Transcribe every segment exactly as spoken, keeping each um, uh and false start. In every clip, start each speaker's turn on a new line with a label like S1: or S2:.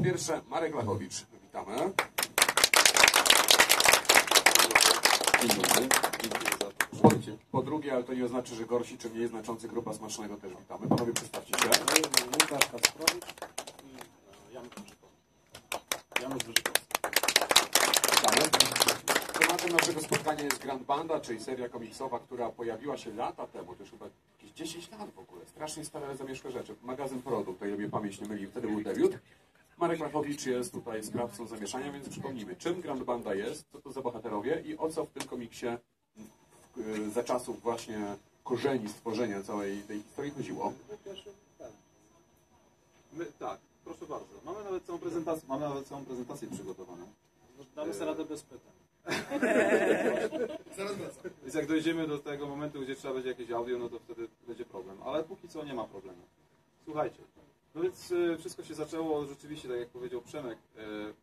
S1: pierwsze Marek Lachowicz. Witamy.
S2: Dzień dobry.
S1: Po, po drugie, ale to nie oznacza, że gorsi czy mniej znaczący Grupa Smacznego też witamy. Panowie, przedstawcie się.
S3: Łukasz Kacprowicz i Jan Janusz Wyżykowski.
S1: Witamy. Tematem naszego spotkania jest Grand Banda, czyli seria komiksowa, która pojawiła się lata temu, to już chyba jakieś dziesięć lat w ogóle. Strasznie stare, zamieszłe rzeczy. Magazyn Produkt, o ile mnie pamięć nie myli, wtedy był debiut. Marek Lachowicz jest tutaj sprawcą zamieszania, więc przypomnijmy, czym Grand Banda jest, co to za bohaterowie i o co w tym komiksie za czasów właśnie korzeni stworzenia całej tej historii chodziło.
S2: My, tak, proszę bardzo. Mamy nawet całą prezentację, mamy nawet całą prezentację przygotowaną.
S3: Damy sobie radę bez pytań.
S2: Zaraz wracam. Więc jak dojdziemy do tego momentu, gdzie trzeba będzie jakieś audio, no to wtedy będzie problem. Ale póki co nie ma problemu. Słuchajcie. No więc y, wszystko się zaczęło rzeczywiście, tak jak powiedział Przemek, y,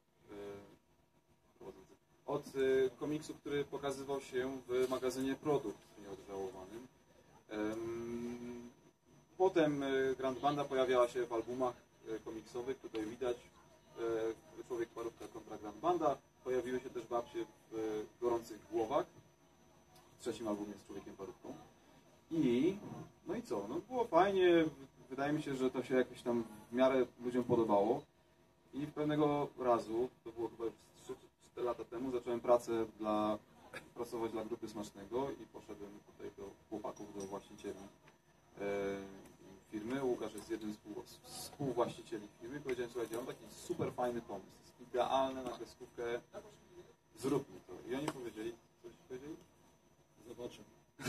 S2: y, od y, komiksu, który pokazywał się w magazynie Produkt nieodżałowanym. Ym, potem y, Grand Banda pojawiała się w albumach y, komiksowych. Tutaj widać y, Człowiek Parówka kontra Grand Banda. Pojawiły się też babcie w y, Gorących Głowach. W trzecim albumie z Człowiekiem Parówką. I no i co? No było fajnie. Wydaje mi się, że to się jakoś tam w miarę ludziom podobało. I pewnego razu, to było chyba już trzy cztery lata temu, zacząłem pracę dla, pracować dla Grupy Smacznego i poszedłem tutaj do chłopaków, do właścicieli e, firmy. Łukasz jest jednym z współ, współwłaścicieli firmy. I powiedziałem, słuchajcie, mam taki super fajny pomysł. To jest idealne na kreskówkę. Zróbmy to. I oni powiedzieli, coś powiedzieli?
S3: Zobaczymy.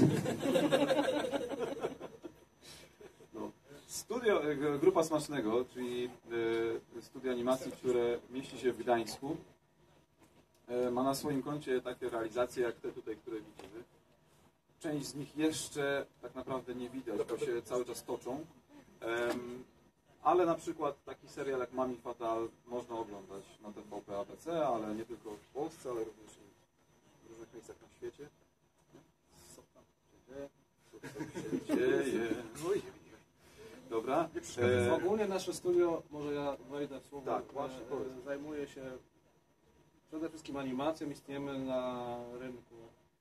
S2: No. Studio, Grupa Smacznego, czyli y, studio animacji, które mieści się w Gdańsku, y, ma na swoim koncie takie realizacje jak te tutaj, które widzimy. Część z nich jeszcze tak naprawdę nie widać, bo się cały czas toczą. Um, ale na przykład taki serial jak Mami Fatal można oglądać na T V P A B C, ale nie tylko w Polsce, ale również w różnych miejscach na świecie. Co tam się dzieje? Co tam się dzieje? Oj. Dobra.
S3: E... Ogólnie nasze studio, może ja wejdę w słowo,
S2: tak, właśnie,
S3: e, zajmuje się przede wszystkim animacją. Istniejemy na rynku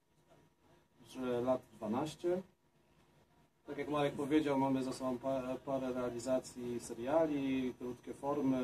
S3: już lat dwanaście. Tak jak Marek powiedział, mamy za sobą parę, parę realizacji seriali, krótkie formy,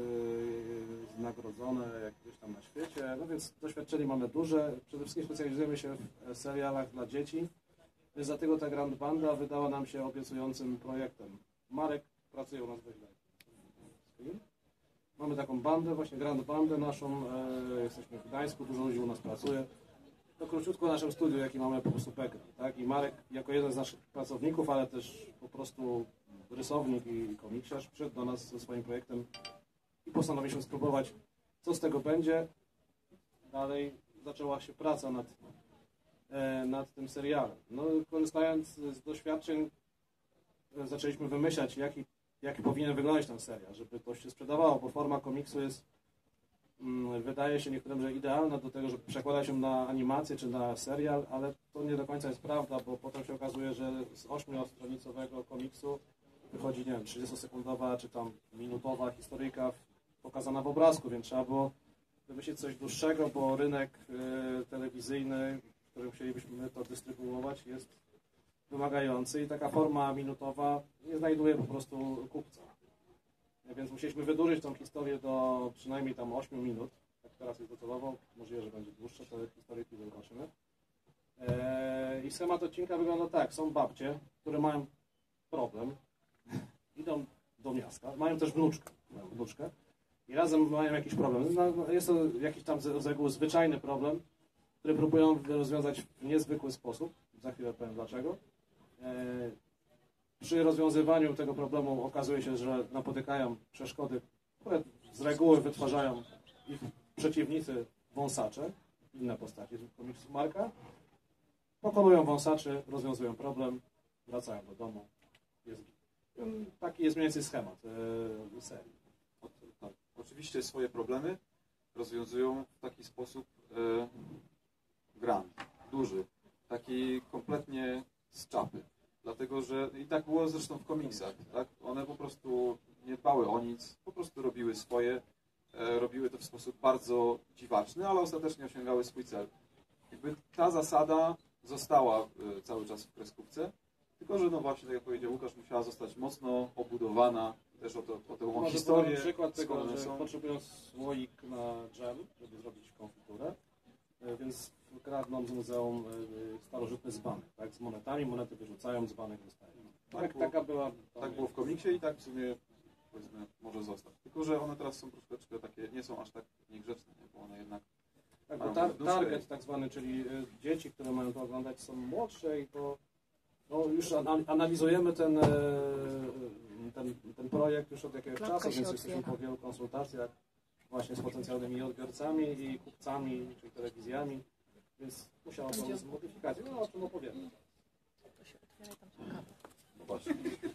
S3: nagrodzone jak gdzieś tam na świecie. No więc doświadczenie mamy duże. Przede wszystkim specjalizujemy się w serialach dla dzieci. Więc dlatego ta Grand Banda wydała nam się obiecującym projektem. Marek pracuje u nas we Gdańsku. Mamy taką bandę, właśnie Grand Bandę naszą. E, jesteśmy w Gdańsku, dużo ludzi u nas pracuje. To króciutko w naszym studiu, jaki mamy po prostu background, tak? I Marek jako jeden z naszych pracowników, ale też po prostu rysownik i komiksiarz przyszedł do nas ze swoim projektem i postanowiliśmy spróbować, co z tego będzie. Dalej zaczęła się praca nad, e, nad tym serialem. No, korzystając z doświadczeń, zaczęliśmy wymyślać, jaki, jaki powinien wyglądać ten serial, żeby to się sprzedawało, bo forma komiksu jest, mm, wydaje się niektórym, że idealna do tego, żeby przekładać się na animację czy na serial, ale to nie do końca jest prawda, bo potem się okazuje, że z ośmiostronicowego komiksu wychodzi, nie wiem, trzydziestosekundowa czy tam minutowa historyjka pokazana w obrazku, więc trzeba było wymyślić coś dłuższego, bo rynek y, telewizyjny, w którym chcielibyśmy to dystrybuować, jest wymagający i taka forma minutowa nie znajduje po prostu kupca. Więc musieliśmy wydłużyć tą historię do przynajmniej tam ośmiu minut, tak teraz jest docelowo, możliwe, że będzie dłuższe, te historyjki zobaczymy. Eee, I schemat odcinka wygląda tak, są babcie, które mają problem, idą do miasta, mają też wnuczkę, mają wnuczkę i razem mają jakiś problem. No, jest to jakiś tam z reguły zwyczajny problem, który próbują rozwiązać w niezwykły sposób, za chwilę powiem dlaczego. Przy rozwiązywaniu tego problemu okazuje się, że napotykają przeszkody, które z reguły wytwarzają ich przeciwnicy wąsacze, inne postaci z komiksu Marka. Pokonują wąsaczy, rozwiązują problem, wracają do domu. Jest, taki jest mniej więcej schemat yy, serii.
S2: O, tak. Oczywiście swoje problemy rozwiązują w taki sposób yy, grand, duży, taki kompletnie z czapy. Dlatego, że i tak było zresztą w komiksach, tak? One po prostu nie dbały o nic, po prostu robiły swoje, e, robiły to w sposób bardzo dziwaczny, ale ostatecznie osiągały swój cel. Jakby ta zasada została e, cały czas w kreskówce, tylko że no właśnie, tak jak powiedział Łukasz, musiała zostać mocno obudowana też o, to, o tę
S3: Może
S2: historię.
S3: podam przykład
S2: skąd
S3: tego,
S2: one
S3: że
S2: są.
S3: potrzebują słoik na dżem, żeby zrobić konfiturę, e, więc kradną z muzeum e, starożytny dzbanek, tak? Z monetami, monety wyrzucają, dzbanek dostają.
S2: Tak
S3: Tak,
S2: było.
S3: taka była...
S2: Tak było w komiksie i tak w sumie, powiedzmy, może zostać. Tylko że one teraz są troszeczkę takie, nie są aż tak niegrzeczne, nie? Bo one jednak
S3: Tak,
S2: mają
S3: bo tar
S2: duszę.
S3: target tak zwany, czyli y, dzieci, które mają to oglądać, są młodsze i to no, już an analizujemy ten, y, ten, ten projekt już od jakiegoś
S4: Klapka
S3: czasu,
S4: się
S3: więc jesteśmy
S4: otwiera.
S3: po wielu konsultacjach właśnie z potencjalnymi odbiorcami i kupcami, czyli telewizjami, więc musiało to być modyfikacje. No o czym opowiemy.
S4: To się otwiera i tam są kable.
S1: No właśnie.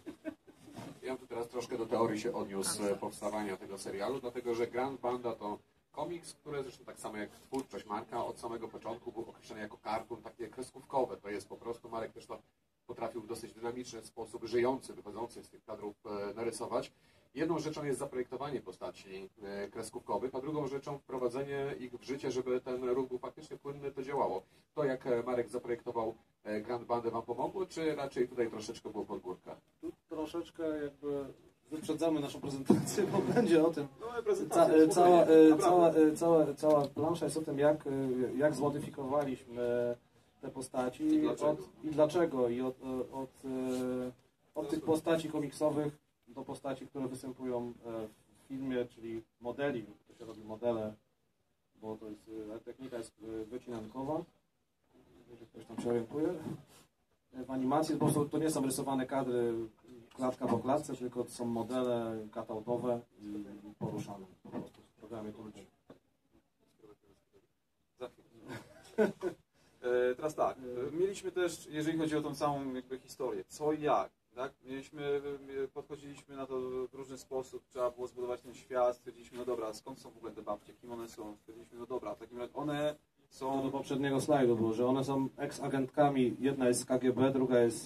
S1: Ja bym tu teraz troszkę do teorii się odniósł e, powstawania tego serialu, dlatego że Grand Banda to komiks, który zresztą tak samo jak twórczość Marka od samego początku był określony jako kartun, takie kreskówkowe. To jest po prostu, Marek też to potrafił w dosyć dynamiczny sposób, żyjący, wychodzący z tych kadrów e, narysować. Jedną rzeczą jest zaprojektowanie postaci e, kreskówkowych, a drugą rzeczą wprowadzenie ich w życie, żeby ten ruch był faktycznie płynny, to działało. To jak e, Marek zaprojektował e, Grand Bandę wam pomogło, czy raczej tutaj troszeczkę było pod górkę?
S3: Tu troszeczkę jakby wyprzedzamy naszą prezentację, bo będzie o tym.
S2: no,
S3: Ca
S2: prezentacja,
S3: e, cała,
S2: spokojnie,
S3: e,
S2: naprawdę.
S3: cała, e, cała, cała plansza jest o tym, jak, e, jak zmodyfikowaliśmy te postaci
S2: I dlaczego.
S3: od, i dlaczego. I od, e, od, e, od tych postaci komiksowych do postaci, które występują e, w filmie, czyli modeli, to się robi modele, bo to jest, e, technika jest e, wycinankowa, jeżeli ktoś tam się orientuje. E, W animacji po prostu to nie są rysowane kadry klatka po klatce, tylko to są modele cutoutowe i poruszane po prostu w programie komputerowym.
S2: Za chwilę. E, teraz tak, e, mieliśmy też, jeżeli chodzi o tą całą jakby historię, co i jak, tak? Mieliśmy, e, podchodziliśmy na to w różny sposób, trzeba było zbudować ten świat, stwierdziliśmy, no dobra, skąd są w ogóle te babcie, kim one są, stwierdziliśmy, no dobra, w takim razie one
S3: To
S2: są...
S3: do poprzedniego slajdu było, że one są ex-agentkami, jedna jest z K G B, druga jest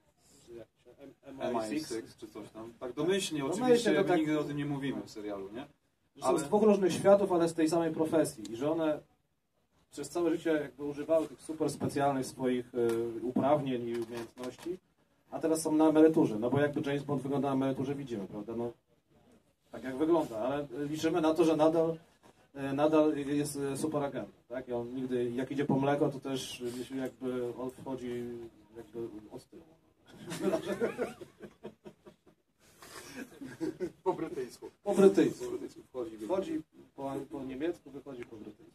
S2: M I sześć czy coś tam. Tak domyślnie,
S3: Domyślnie
S2: oczywiście,
S3: to
S2: jakby
S3: tak-
S2: nigdy o tym nie mówimy w serialu, nie?
S3: Że są
S2: Ale-
S3: z dwóch różnych światów, ale z tej samej profesji i że one przez całe życie jakby używały tych super specjalnych swoich y, uprawnień i umiejętności, a teraz są na emeryturze, no bo jakby James Bond wygląda na emeryturze widzimy, prawda, no tak jak wygląda, ale liczymy na to, że nadal, y, nadal jest y, super agent, tak, i on nigdy, jak idzie po mleko, to też y, jakby on wchodzi jakby od tyłu.
S1: Po brytyjsku.
S3: Po brytyjsku.
S2: Po brytyjsku wchodzi,
S3: Wchodzi po, po niemiecku, wychodzi po brytyjsku.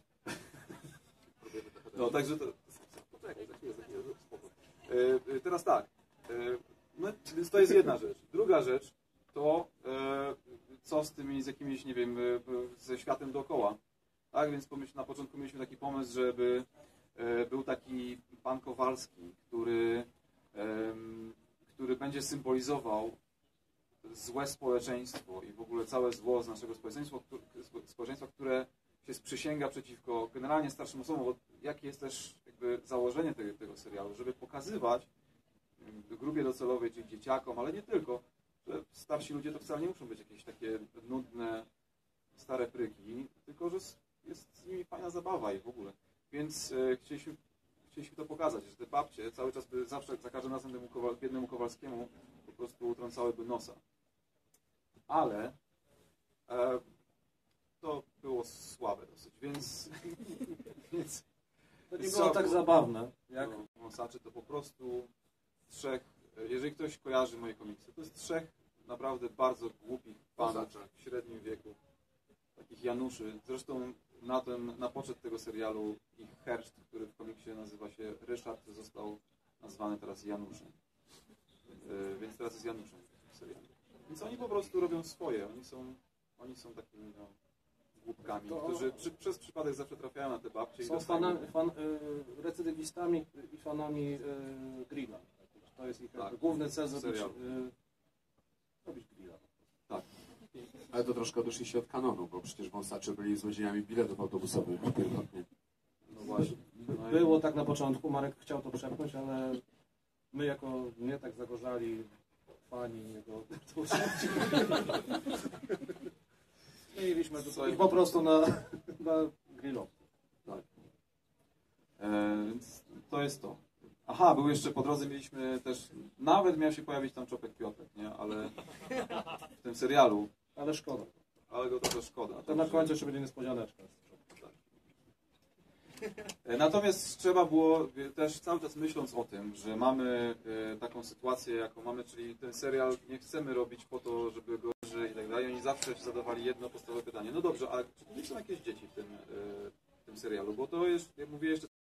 S2: No, także to... Poczekaj, za chwilę, za chwilę, spoko. E, e, teraz tak, e, no, więc to jest jedna rzecz. Druga rzecz to e, co z tymi, z jakimiś, nie wiem, e, ze światem dookoła. Tak, więc pomyśl, na początku mieliśmy taki pomysł, żeby e, był taki pan Kowalski, który, e, który będzie symbolizował złe społeczeństwo i w ogóle całe zło z naszego społeczeństwa, społeczeństwa, które się sprzysięga przeciwko generalnie starszym osobom, bo jakie jest też jakby założenie tego, tego serialu, żeby pokazywać grupie docelowej, czyli dzieciakom, ale nie tylko, że starsi ludzie to wcale nie muszą być jakieś takie nudne, stare pryki, tylko że jest z nimi fajna zabawa i w ogóle. Więc e, chcieliśmy, chcieliśmy to pokazać, że te babcie cały czas by zawsze, za każdym razem temu Kowal, biednemu Kowalskiemu po prostu utrącałyby nosa. Ale e, to było słabe dosyć, więc, więc
S3: To nie było tak zabawne, jak
S2: no, wąsaczy to po prostu trzech, jeżeli ktoś kojarzy moje komiksy, to jest trzech naprawdę bardzo głupich panów
S1: Wąsaczy.
S2: w średnim wieku, takich Januszy. Zresztą na, ten, na poczet tego serialu ich herszt, który w komiksie nazywa się Ryszard, został nazwany teraz Januszem. Yy, więc teraz jest Januszem w serialu. Więc oni po prostu robią swoje, oni są, oni są takimi no, głupkami,
S3: To-
S2: którzy przy, przez przypadek zawsze trafiają na te babcie i
S3: są
S2: dostają...
S3: fanami, fan, y, recydywistami i fanami y, grilla. To jest ich
S2: Tak,
S3: jakby główny cel, zrobić,
S2: serial.
S3: y, robić grilla.
S2: Tak.
S1: Ale to troszkę odeszli się od kanonu, bo przecież wąsacze byli złodziejami biletów autobusowych pierwotnie.
S2: No właśnie. No i-
S3: Było tak na początku, Marek chciał to przepchnąć, ale my jako nie tak zagorzali fani jego twórczości, Mieliśmy to
S2: Swoje-
S3: i po prostu na, na grillu.
S2: Tak. E, więc to jest to. Aha, był jeszcze po drodze, mieliśmy też, nawet miał się pojawić tam Czopek Piotrek, nie? Ale w tym serialu,
S3: Ale szkoda.
S2: ale go trochę szkoda.
S3: To na końcu jeszcze będzie niespodzianeczka.
S2: E, Natomiast trzeba było e, też cały czas myśląc o tym, że mamy e, taką sytuację, jaką mamy, czyli ten serial nie chcemy robić po to, żeby go żyć i tak dalej. Oni zawsze zadawali jedno podstawowe pytanie. No dobrze, a czy tu nie są jakieś dzieci w tym, e, w tym serialu? Bo to jest, jak mówię jeszcze